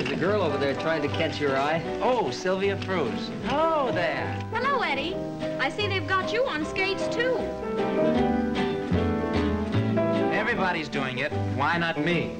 there's a girl over there trying to catch your eye. Oh, Sylvia Froos. Hello there. Hello, Eddie. I see they've got you on skates, too. Everybody's doing it. Why not me?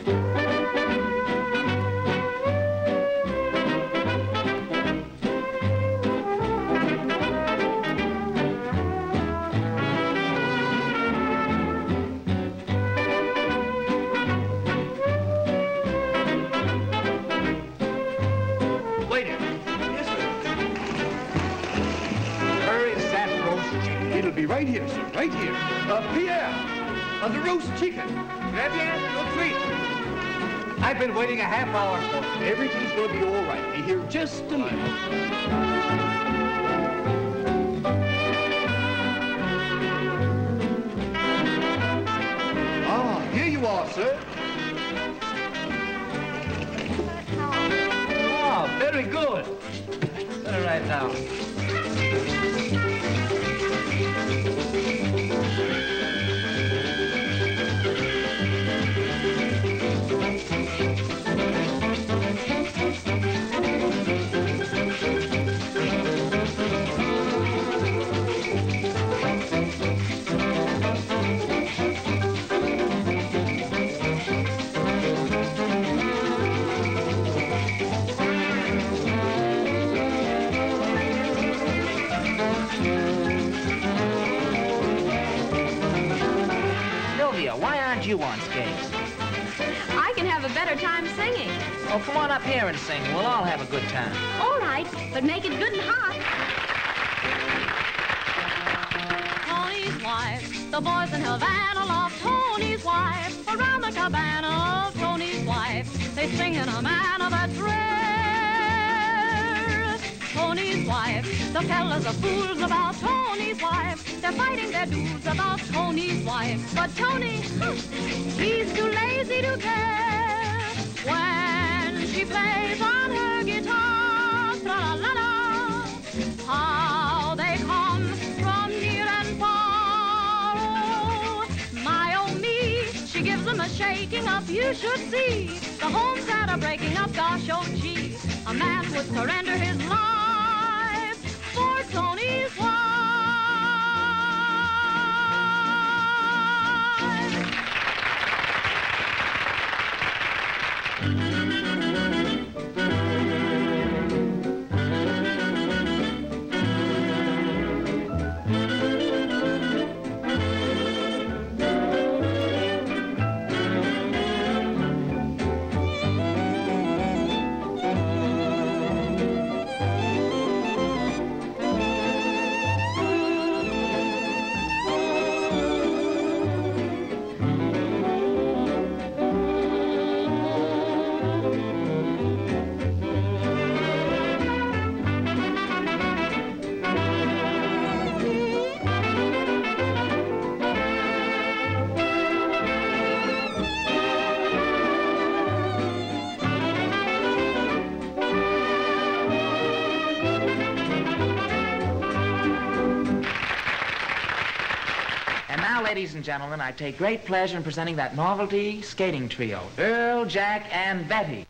Right here, sir, right here. Pierre, the roast chicken. Très bien, tout de suite. I've been waiting a half hour for it. Everything's going to be all right. Be here just a minute. Ah, here you are, sir. Oh, very good. Put it right down. Why aren't you on skates? I can have a better time singing. Oh, come on up here and sing. We'll all have a good time. All right, but make it good and hot. Tony's wife, the boys in Havana love Tony's wife. Around the cabana of Tony's wife, they sing in a manner that's rare. Tony's wife, the fellas are fools about Tony's wife. They're fighting their dudes about Tony's wife. But Tony, he's too lazy to care. When she plays on her guitar, tra-la-la-la, how they come from near and far. Oh, my, oh, me, she gives them a shaking up, you should see. The homes that are breaking up, gosh, oh, gee. A man would surrender his life for Tony's wife. Ladies and gentlemen, I take great pleasure in presenting that novelty skating trio, Earl, Jack, and Betty.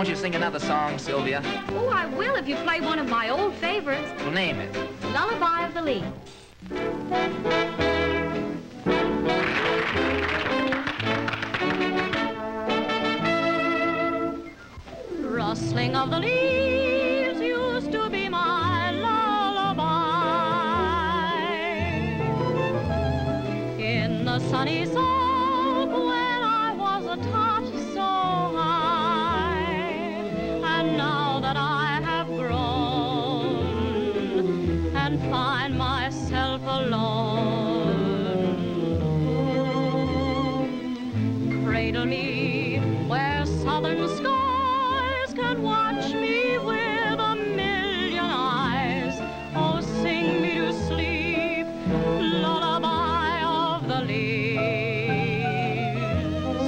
don't you sing another song, Sylvia? Oh, I will if you play one of my old favorites. Well, name it. Lullaby of the Leaf. Rustling of the leaves used to be my lullaby. In the sunny soak when I was a tot so high, and now that I have grown and find myself alone, cradle me where southern skies can watch me with a million eyes. Oh, sing me to sleep, lullaby of the leaves.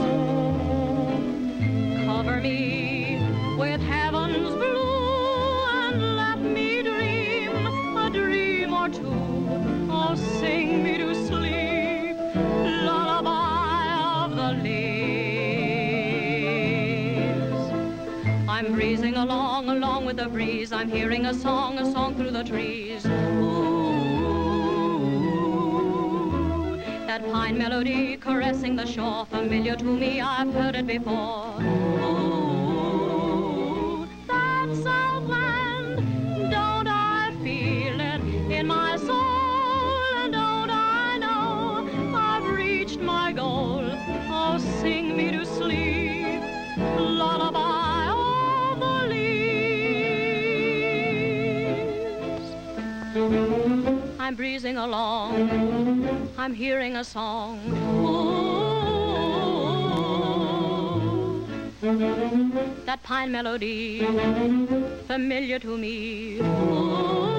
Cover me with heaven's blue and let me dream a dream or two. Oh, sing me to sleep, lullaby of the leaves. I'm breezing along with the breeze. I'm hearing a song through the trees. Ooh, that pine melody caressing the shore, familiar to me, I've heard it before. Ooh, that Southland, don't I feel it in my soul? And don't I know I've reached my goal? Oh, sing me to sleep, lullaby of the leaves. I'm breezing along, I'm hearing a song. Ooh, that pine melody, familiar to me. Ooh,